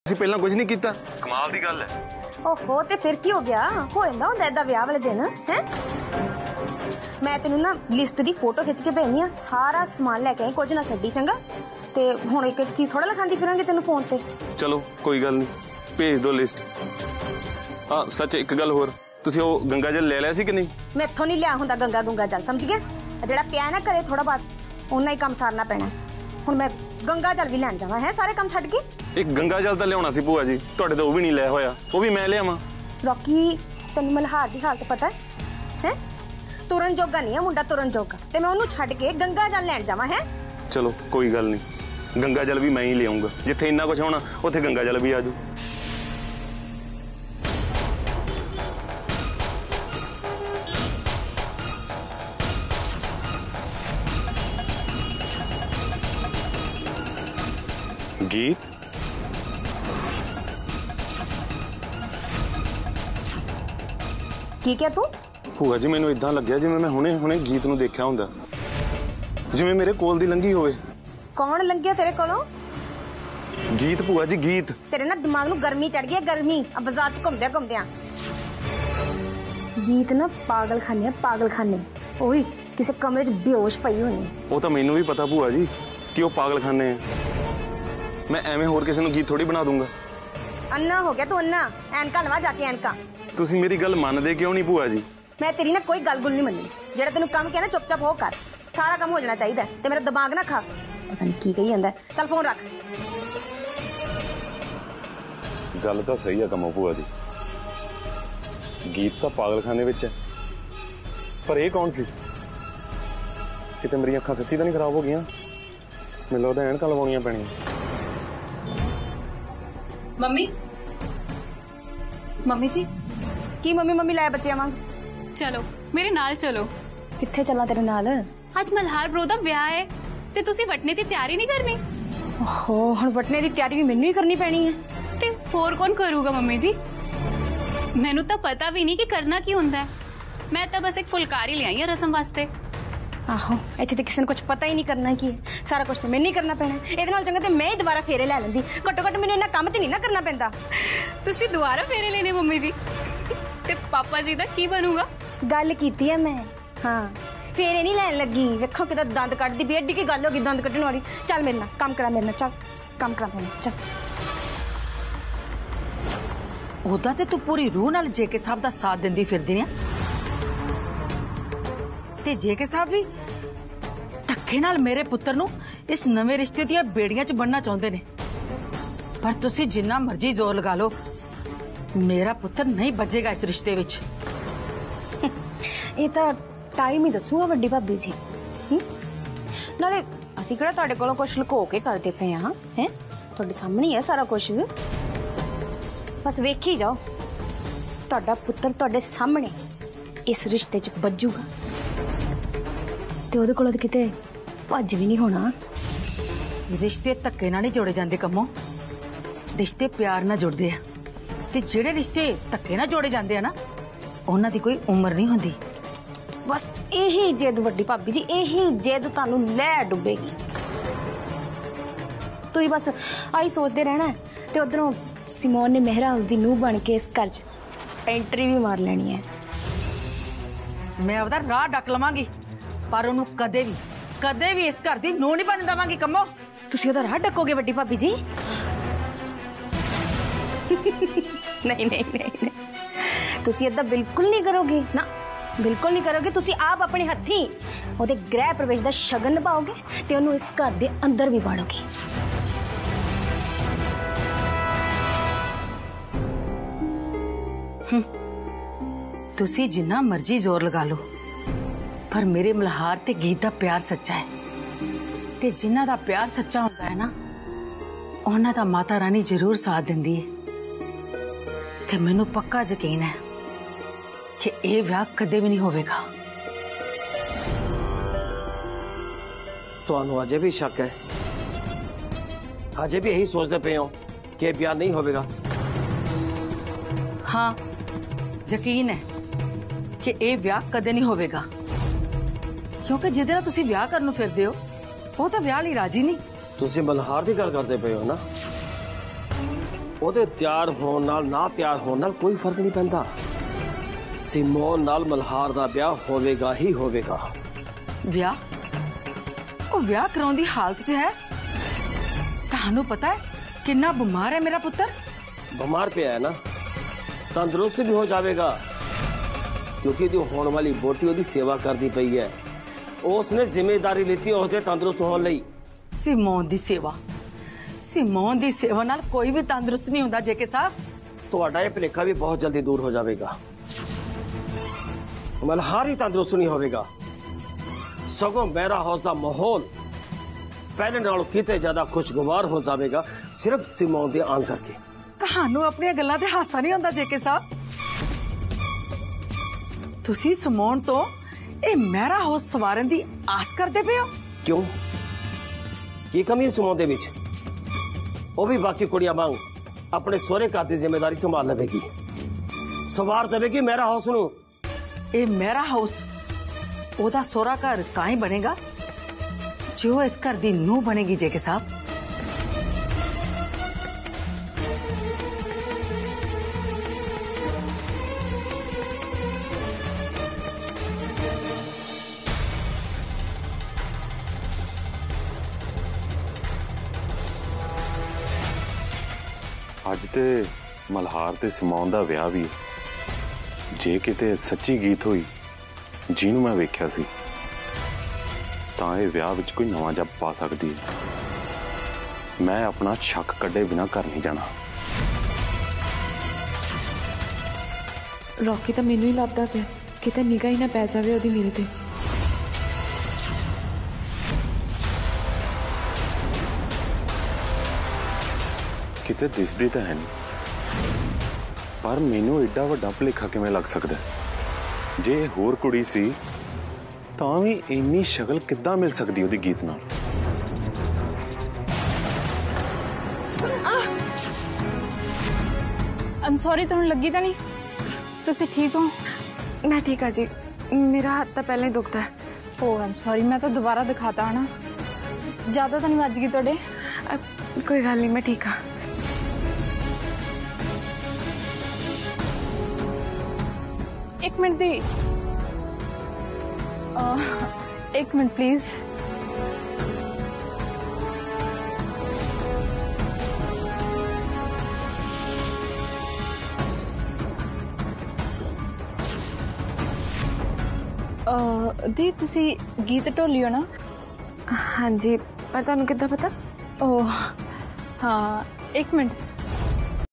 ਤੁਸੀਂ ਪਹਿਲਾਂ ਕੁਝ ਨਹੀਂ ਕੀਤਾ। ਕਮਾਲ ਦੀ ਗੱਲ ਹੈ। ओहो ते फिर की हो गया? हो जांदा हुंदा इदा विआह वाले दिन है। मैं तेनू ना लिस्ट दी फोटो खिंच के भेजनी आ, सारा सामान लेके आई, कुछ ना छड्डी चंगा। ते हुण एक एक चीज थोड़ा लिखांदी फिरांगे तेनू फोन ते। चलो कोई गल नहीं, भेज दो लिस्ट। हाँ सच एक गल होर, तुसीं ओ गंगा जल ले लिया सी कि नहीं? मैथों नहीं लिया हुंदा गंगा गुंगा जल, समझ गया? जेड़ा पिया ना करे थोड़ा बहुत उन्ना ही काम सारना पैना। हुण मैं गंगा जल भी लैण जावां है सारे काम छड्ड के। एक गंगा जल तो लिया सी भूआ जी, तुहाडे तो वो भी नहीं लिया होया, वो भी मैं लियावां। रॉकी तेनू मल्हार दी हालत पता है? तुरन जोगा नहीं है मुंडा, तुरन जोगा, ते मैं ओनू छड्ड के गंगा जल लैण जावां है। चलो कोई गल नहीं, गंगा जल भी मैं ही ले आऊंगा। जिथे इन्ना कुछ होना उत्थे गंगा जल भी आजू। गीत की क्या तू? भूआ जी मैनू इदां लग्या जिवें मैं हुणे हुणे गीत नू देखिया हुंदा, जिवें मेरे कोल दी लंघी होवे। कौन लंघिया तेरे कोलों? गीत भूआ जी गीत। तेरे ना दिमाग नू गर्मी चढ़ गई है, गर्मी। अब बाजार च घुमदे घुमदे गीत ना पागल खाने ओही किसी कमरे च बेहोश पई होनी। वो तो मैनू भी पता भूआ जी कि वो पागल खाने हैं। मैं एवें होर किसी नू गीत थोड़ी बना दूंगा। अन्ना हो गया तू, अन्ना। ऐनका लवा जाके ऐनका। तुसी मेरी गल मनदे क्यों नहीं भूआ जी? मैं तेरी ना कोई गल गुल नहीं मननी। जेड़ा तेनू काम किया ना चुपचाप हो कर, सारा काम हो जाना चाहिए ते मेरा दिमाग ना खा। पता नहीं की कही जांदा है। चल फोन रख। गल तो सही है कमो भूआ जी, गीत तो पागलखाने विच है, पर यह कौन सी? किते मेरी अखां सच्ची तो नहीं खराब हो गई? मैनूं लगदा ऐनकां लवाउणियां पैणियां। मम्मी मम्मी जी की मम्मी मम्मी लाया बच्चे वांग? चलो मेरे नाल चलो। कित्थे चलना तेरे नाल? आज मल्हार ब्रो दा विआह है ते तुसी वटने दी तैयारी नहीं करनी? ओहो हुण वटने दी तैयारी भी मैनूं ही करनी पैनी है। ते होर कौन करूगा मम्मी जी? मैनू तो पता भी नहीं कि करना की हुंदा है। मैं तो बस एक फुलकारी ले आई रसम वास्ते। आहो इत्थे ते किसी ने कुछ पता ही नहीं करना की है, सारा कुछ तो मैनूं ही करना पैना। इहदे नाल चंगा ते मैं ही दोबारा फेरे लै लैंदी, घट्टो घट्ट मैनूं इन्ना काम ते नहीं ना करना पैंदा। तुसी दोबारा फेरे लेने मम्मी जी? ते पापा जी दा की बनूगा? गल कीती है मैं। हाँ फेरे नहीं लैन लगी, वेखो किदा दंद कड्डदी पई, एड्डी की गल होगी दंद कड्डण वाली। चल मेरे नाल काम करा, मेरे नाल चल काम करा मेरे नाल चल। ओदा ते तू पूरी रूह नाल जेके साहब दा साथ दिंदी फिरदी है, ते जेके साहब भी धक्के नाल मेरे पुत्तर नू इस नवे रिश्ते दी बेड़ियां च बनना चाहते ने। पर तुसी जिन्ना मर्जी जोर लगा लो, मेरा पुत्तर नहीं बजेगा इस रिश्ते विच। ये तो टाइम ही दसूगा वड्डी भाभी जी। नाले असीं किहड़ा तुहाडे कोलों कुछ लुको के करदे पे हां, हैं तुहाडे सामने ही है सारा कुछ। बस वेखी जाओ, तुहाडा पुत्तर तुहाडे सामने इस रिश्ते च बज्जूगा ते ओहदे कोलों किते भज भी नहीं होना। रिश्ते धक्के नाल नहीं जोड़े जांदे कम्मो, रिश्ते प्यार नाल जुड़दे आ। ते जेड़े रिश्ते धक्के नाल जोड़े जांदे आ ना, उन्हां दी कोई उम्र नहीं हुंदी। बस यही जिद वड्डी भाभी जी, यही जिद तुहानू लै डुबेगी। तुसीं बस आई सोचते रहना है ते उधरों सिमोन ने मेहरा हाउस दी नूह बन के इस घर च एंट्री भी मार लेनी है। मैं आपदा राह डक लवांगी, पर उन्हों कदे भी इस घर दी नूह नहीं बन देवांगी कम्मो। तुसीं ओहदा राह डकोगे वड्डी भाभी जी? नहीं नहीं नहीं नहीं, तुसीं इदां बिल्कुल नहीं करोगे ना, बिल्कुल नहीं करोगे। तुसीं आप अपने हत्थीं ओहदे गृह प्रवेश दा शगन निभाओगे ते ओहनूं इस घर दे अंदर भी बाड़ोगे। तुसी जिन्ना मर्जी जोर लगा लो, पर मेरे मल्हार ते गीत दा प्यार सच्चा है। ते जिन्ना दा प्यार सच्चा होता है ना, उन्हां दा माता रानी जरूर साथ दिंदी है। ते मैनू पक्का यकीन है कि यह विआह कदे भी नहीं होवेगा। तुहानू अजे भी शक है? अजे भी यही सोचते पे हो कि ब्याह नहीं होवेगा? हाँ यकीन है कि यह विआह कदे नहीं होवेगा, क्योंकि जिहदे नाल तुसीं विआह करन नूं फिरदे हो वो तो विआह लई राजी नहीं। तुसीं मल्हार दी गल करदे पे हो ना? ਉਹਦੇ ਤਿਆਰ ਹੋਣ ਨਾਲ ਨਾ ਤਿਆਰ ਹੋਣ ਨਾਲ ਕੋਈ ਫਰਕ ਨਹੀਂ ਪੈਂਦਾ। ਸਿਮੋਨ ਨਾਲ ਮਲਹਾਰ ਦਾ ਵਿਆਹ ਹੋਵੇਗਾ ਹੀ ਹੋਵੇਗਾ। ਵਿਆਹ? ਉਹ ਵਿਆਹ ਕਰਾਉਣ ਦੀ ਹਾਲਤ 'ਚ ਹੈ? ਤੁਹਾਨੂੰ ਪਤਾ ਹੈ ਕਿੰਨਾ ਬਿਮਾਰ ਹੈ ਮੇਰਾ ਪੁੱਤਰ? ਬਿਮਾਰ ਪਿਆ ਹੈ ਨਾ, ਤੰਦਰੁਸਤ ਵੀ ਹੋ ਜਾਵੇਗਾ ਕਿਉਂਕਿ ਜੋ ਹੋਣ ਵਾਲੀ ਬੋਟੀ ਉਹਦੀ ਸੇਵਾ ਕਰਦੀ ਪਈ ਹੈ। ਉਸਨੇ ਜ਼ਿੰਮੇਵਾਰੀ ਲਈ ਉਹਦੇ ਤੰਦਰੁਸਤ ਹੋਣ ਲਈ। ਸਿਮੋਨ ਦੀ ਸੇਵਾ? ਸਿਮੋਨ ਦੀ ਸੇਵਾ ਨਾਲ ਕੋਈ ਵੀ ਤੰਦਰੁਸਤ ਨਹੀਂ ਹੁੰਦਾ ਜੇਕੇ ਸਾਹਿਬ। ਤੁਹਾਡਾ ਇਹ ਭੁਲੇਖਾ ਵੀ ਬਹੁਤ ਜਲਦੀ ਦੂਰ ਹੋ ਜਾਵੇਗਾ। ਮਲਹਾਰ ਹੀ ਤੰਦਰੁਸਤ ਨਹੀਂ ਹੋਵੇਗਾ, ਸਗੋਂ ਮੇਰਾ ਹਾਊਸ ਦਾ ਮਾਹੌਲ ਪਹਿਲੇ ਨਾਲੋਂ ਕਿਤੇ ਜ਼ਿਆਦਾ ਖੁਸ਼ਗਵਾਰ ਹੋ ਜਾਵੇਗਾ, ਸਿਰਫ ਸਿਮੋਨ ਦੇ ਆਉਣ ਕਰਕੇ। ਤੁਹਾਨੂੰ ਆਪਣੀਆਂ ਗੱਲਾਂ ਤੇ ਹਾਸਾ ਨਹੀਂ ਆਉਂਦਾ ਜੇਕੇ ਸਾਹਿਬ? ਤੁਸੀਂ ਸਿਮੋਨ ਤੋਂ ਇਹ ਮਹਿਰਾ ਹਾਊਸ ਸਵਾਰਨ ਦੀ ਆਸ ਕਰਦੇ ਪਏ ਹੋ? ਕਿਉਂ? ਕੀ ਕਮੀ ਹੈ ਸਿਮੋਨ ਦੇ ਵਿੱਚ? ਉਹ ਵੀ ਬਾਕੀ ਕੁੜੀਆਂ ਵਾਂਗ ਆਪਣੇ ਸਹੁਰੇ ਘਰ ਦੀ ਜ਼ਿੰਮੇਵਾਰੀ ਸੰਭਾਲ ਲਵੇਗੀ, ਸਵਾਰ ਦੇਵੇਗੀ ਮਹਿਰਾ ਹਾਊਸ ਨੂੰ। ਇਹ ਮਹਿਰਾ ਹਾਊਸ ਉਹਦਾ ਸਹੁਰਾ ਘਰ ਤਾਂ ਹੀ ਬਣੇਗਾ ਜੋ ਇਸ ਘਰ ਦੀ ਨੂੰਹ ਬਣੇਗੀ ਜੇਕੇ ਸਾਹਿਬ। ਅੱਜ ਤੇ ਮਲਹਾਰ ਤੇ ਸਿਮੋਨ ਦਾ ਵਿਆਹ ਵੀ। ਜੇ ਕਿਤੇ ਸੱਚੀ ਗੀਤ ਹੋਈ ਜਿਹਨੂੰ ਮੈਂ ਵੇਖਿਆ ਸੀ ਤਾਂ ਇਹ ਵਿਆਹ ਵਿੱਚ ਕੋਈ ਨਵਾਂ ਜੱਬ ਪਾ ਸਕਦੀ ਹੈ। ਮੈਂ ਆਪਣਾ ਸ਼ੱਕ ਕੱਢੇ ਬਿਨਾਂ ਘਰ ਨਹੀਂ ਜਾਣਾ। ਰੌਕੀ ਤਾਂ ਮੈਨੂੰ ਹੀ ਲੱਭਦਾ ਪਿਆ, ਕਿਤੇ ਨਿਗਾਹ ਹੀ ਨਾ ਪੈ ਜਾਵੇ ਉਹਦੀ ਮੇਰੇ ਤੇ। ਕਿਤੇ ਦਿਸਦੀ ਤਾਂ ਹੈ ਨਹੀਂ, ਪਰ ਮੈਨੂੰ ਏਡਾ ਵੱਡਾ ਭੁਲੇਖਾ ਕਿਵੇਂ ਲੱਗ ਸਕਦਾ? ਜੇ ਇਹ ਹੋਰ ਕੁੜੀ ਸੀ ਤਾਂ ਵੀ ਇੰਨੀ ਸ਼ਕਲ ਕਿੱਦਾਂ ਮਿਲ ਸਕਦੀ ਉਹਦੀ ਗੀਤ ਨਾਲ? ਆਮ ਸੌਰੀ, ਤੁਹਾਨੂੰ ਲੱਗੀ ਤਾਂ ਨਹੀਂ? ਤੁਸੀਂ ਠੀਕ ਹੋ? ਮੈਂ ਠੀਕ ਹਾਂ ਜੀ, ਮੇਰਾ ਹੱਥ ਤਾਂ ਪਹਿਲਾਂ ਹੀ ਦੁਖਦਾ ਹੈ। ਓ ਆਮ ਸੌਰੀ, ਮੈਂ ਤਾਂ ਦੁਬਾਰਾ ਦਿਖਾਤਾ ਹੈ ਨਾ। ਜ਼ਿਆਦਾ ਤਾਂ ਨਹੀਂ ਵੱਜ ਗਈ ਤੁਹਾਡੇ? ਕੋਈ ਗੱਲ ਨਹੀਂ, ਮੈਂ ਠੀਕ ਹਾਂ। एक मिनट दी, एक मिनट प्लीज। दी तुसी गीत ढोली हो ना? हाँ जी, पर तुहानू किद्दां पता? ओह हाँ, एक मिनट।